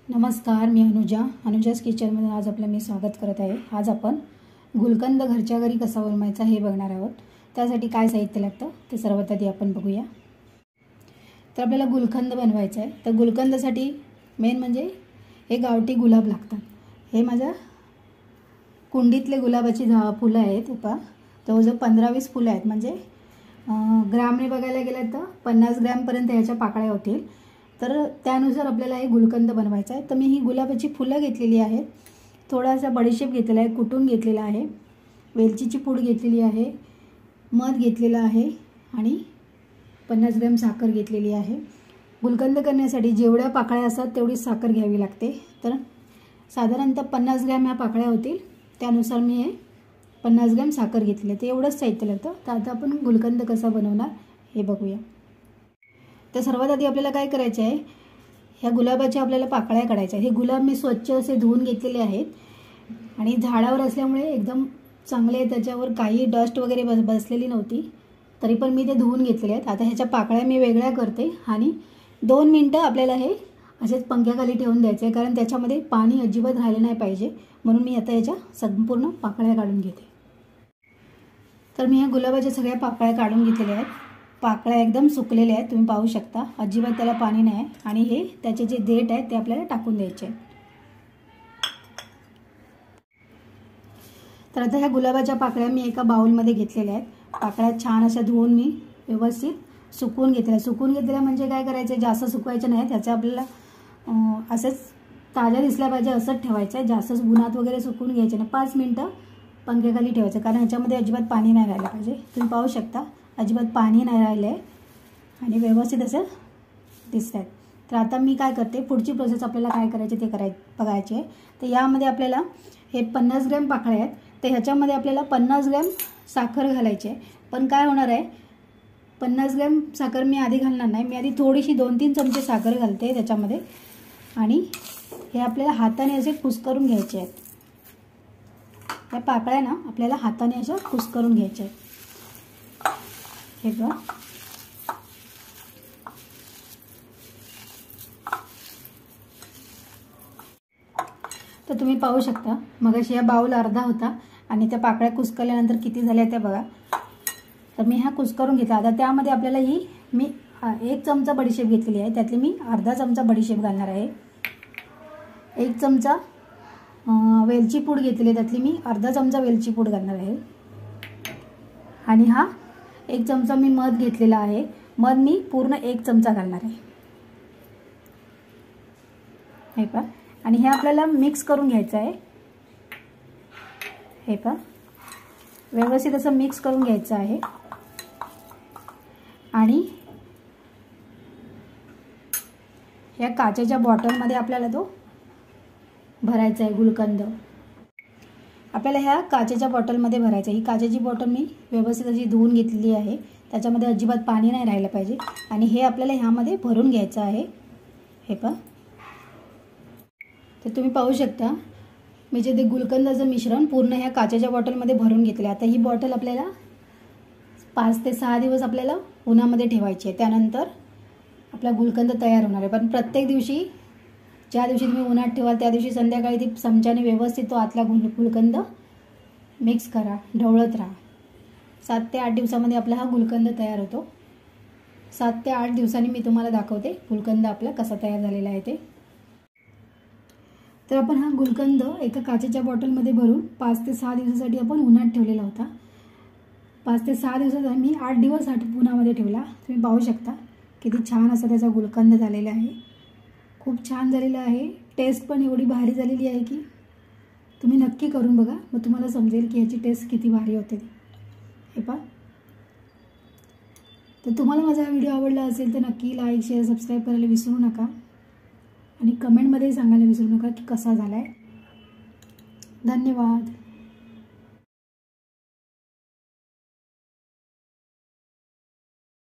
नमस्कार, मी अनुजाज किचनमध्ये आज आपलं मी स्वागत करत आहे। आज आपण गुलकंद घरच्या घरी कसा बनवायचा हे बघणार आहोत। त्यासाठी काय साहित्य लागतं ते सर्वात आधी आपण बघूया। तर आपल्याला गुलकंद बनवायचा आहे, तर गुलकंदासाठी मेन म्हणजे हे गावठी गुलाब लागतात। हे माझ्या कुंडीतले गुलाबाची फुलं आहेत। पहा, जवळजवळ 15-20 फुलं आहेत, म्हणजे ग्रामने बघायला गेलं तर 50 ग्रॅमपर्यंत याच्या पाकळ्या होतील। तर त्यानुसार आपल्याला हे गुलकंद बनवायचा आहे। तर मी ही गुलाबाची फुलं घेतलेली आहेत, थोडासा बडीशेप घेतलेला आहे, कुटून घेतलेला आहे, वेलचीची पूड घेतलेली आहे, मध घेतलेला आहे आणि 50 ग्रॅम साखर घेतलेली आहे। गुलकंद करण्यासाठी जेवढ्या पाकळ्या असतात तेवढीच साखर घ्यावी लागते। तर साधारणतः 50 ग्रॅम ह्या पाकळ्या होतील, त्यानुसार मी हे 50 ग्रॅम साखर घेतली। ते एवढंच साहित्य लागतं। तर आता आपण गुलकंद कसा बनवणार हे बघूया। तर सर्वात आधी आपल्याला काय करायचं आहे, ह्या गुलाबाच्या आपल्याला पाकळ्या काढायच्या आहेत। हे गुलाब मी स्वच्छ असे धुवून घेतलेले आहेत आणि झाडावर असल्यामुळे एकदम चांगले, त्याच्यावर काही डस्ट वगैरे बसलेली नव्हती, तरी पण मी ते धुवून घेतलेले आहेत। आता ह्याच्या पाकळ्या मी वेगळ्या करते आणि 2 मिनिटं आपल्याला हे असेच पंख्याखाली ठेवून द्यायचे आहे, कारण त्याच्यामध्ये पाणी अजिबात राहिले नाही पाहिजे, म्हणून मी आता याच्या संपूर्ण पाकळ्या काढून घेते। तर मी ह्या गुलाबाच्या सगळ्या पाकळ्या काढून घेतलेल्या आहेत। पाकळ्या एकदम सुकलेल्या आहेत, तुम्ही पाहू शकता, अजिबात त्याला पाणी नाही। आणि हे त्याचे जे देठ आहेत ते आपल्याला टाकून द्यायचे आहेत। तर आता ह्या गुलाबाच्या पाकळ्या मी एका बाउलमध्ये घेतलेल्या आहेत। पाकळ्या छान अशा धुवून मी व्यवस्थित सुकवून घेतल्या। सुकवून घेतल्या म्हणजे काय करायचं, जास्त सुकवायचं नाही, त्याचं आपल्याला असंच ताज्या दिसल्या पाहिजे असंच ठेवायचं आहे। जास्त उन्हात वगैरे सुकवून घ्यायचे नाही, 5 मिनिटं पंख्याखाली ठेवायचं, कारण ह्याच्यामध्ये अजिबात पाणी नाही राहिलं पाहिजे। तुम्ही पाहू शकता, अजिबात पाणी नाही राहिले आहे आणि व्यवस्थित असं दिसत आहेत। तर आता मी काय करते, पुढची प्रोसेस आपल्याला काय करायची ते बघायची आहे। तर यामध्ये आपल्याला हे 50 ग्रॅम पाकळ्या आहेत, तर ह्याच्यामध्ये आपल्याला 50 ग्रॅम साखर घालायची आहे। पण काय होणार आहे, 50 ग्रॅम साखर मी आधी घालणार नाही, मी आधी थोडीशी 2-3 चमचे साखर घालते त्याच्यामध्ये आणि हे आपल्याला हाताने असे कुस्करून घ्यायचे आहेत। या पाकळ्या ना आपल्याला हाताने अशा कुस्करून घ्यायच्या आहेत। हे बघा, तर तुम्ही पाहू शकता, मगाशी हा बाउल अर्धा होता आणि त्या पाकळ्या कुस्करल्यानंतर किती झाल्या ते बघा। तर मी हा कुस्करून घेतला। आता त्यामध्ये आपल्याला मी 1 चमचा बडीशेप घेतलेली आहे, त्यातली मी अर्धा चमचा बडीशेप घालणार आहे। 1 चमचा वेलची पूड घेतली, त्यातली मी अर्धा चमचा वेलची पूड घालणार आहे। आणि हा 1 चमचा मी मध घेतलेला आहे, मध मी पूर्ण 1 चमचा घालणार आहे। हे पहा, आणि हे आपल्याला मिक्स करून घ्यायचं आहे। हे पहा, व्यवस्थित असं मिक्स करून घ्यायचं आहे। आणि या काचेच्या बॉटलमध्ये आपल्याला तो भरायचा आहे गुलकंद। आपल्याला ह्या काचेच्या बॉटलमध्ये भरायचं आहे। ही काचेची बॉटल मी व्यवस्थित अशी धुवून घेतलेली आहे, त्याच्यामध्ये अजिबात पाणी नाही राहिलं पाहिजे आणि हे आपल्याला ह्यामध्ये भरून घ्यायचं आहे। हे पहा, तर तुम्ही पाहू शकता, मी जे ते गुलकंदाचं मिश्रण पूर्ण ह्या काचेच्या बॉटलमध्ये भरून घेतलं। आता ही बॉटल आपल्याला 5 ते 6 दिवस आपल्याला उन्हामध्ये ठेवायची आहे, त्यानंतर आपला गुलकंद तयार होणार आहे। पण प्रत्येक दिवशी, ज्या दिवशी तुम्ही उन्हात ठेवाल त्या दिवशी संध्याकाळी ती चमच्याने व्यवस्थित तो आतला गुलकंद मिक्स करा, ढवळत राहा। 7 ते 8 दिवसामध्ये आपला हा गुलकंद तयार होतो। 7 ते 8 दिवसांनी मी तुम्हाला दाखवते गुलकंद आपला कसा तयार झालेला आहे ते। तर आपण हा गुलकंद एका काचेच्या बॉटलमध्ये भरून 5 ते 6 दिवसासाठी आपण उन्हात ठेवलेला होता। 5 ते 6 दिवसाचा मी 8 दिवस उन्हामध्ये ठेवला। तुम्ही पाहू शकता किती छान असा त्याचा गुलकंद झालेला आहे, खूप छान झालेला आहे। टेस्ट पण एवढी भारी झालेली आहे की तुम्ही नक्की करून बघा, मग तुम्हाला समजेल की ह्याची टेस्ट किती भारी होते। हे पहा, तर तुम्हाला माझा व्हिडिओ आवडला असेल तर नक्की लाईक, शेअर, सबस्क्राईब करायला विसरू नका आणि कमेंटमध्ये सांगायला विसरू नका की कसा झाला आहे। धन्यवाद।